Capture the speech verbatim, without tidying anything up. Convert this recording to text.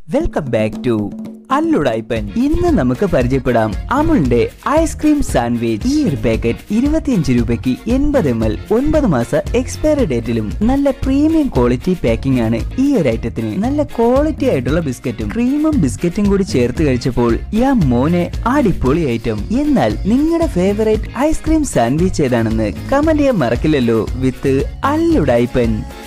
Welcome back to അല്ലുടായിപ്പൻ. ഇന്ന് നമുക്ക് പരിചയപ്പെടാം അമുലിന്റെ ഐസ്ക്രീം സാൻഡ്വിച്ച്. ഈ ഒരു പാക്കറ്റ് ഇരുപത്തിയഞ്ച് രൂപയ്ക്ക് എൺപത് എം എൽ ഒൻപത് മാസ എക്സ്പയറി ഡേറ്റിലും നല്ല പ്രീമിയം ക്വാളിറ്റി പാക്കിംഗ് ആണ് ഈ ഒരു ഐറ്റത്തിന്. നല്ല ക്വാളിറ്റി ആയിട്ടുള്ള ബിസ്ക്കറ്റും ക്രീമും ബിസ്ക്കറ്റും കൂടി ചേർത്ത് കഴിച്ചപ്പോൾ യാ മോനെ അടിപൊളി ഐറ്റം. എന്നാൽ നിങ്ങളുടെ ഫേവറേറ്റ് ഐസ്ക്രീം സാൻഡ്വിച്ച് ഏതാണെന്ന് കമന്റ് ചെയ്യാൻ മറക്കില്ലല്ലോ വിത്ത് അല്ലുടായിപ്പൻ.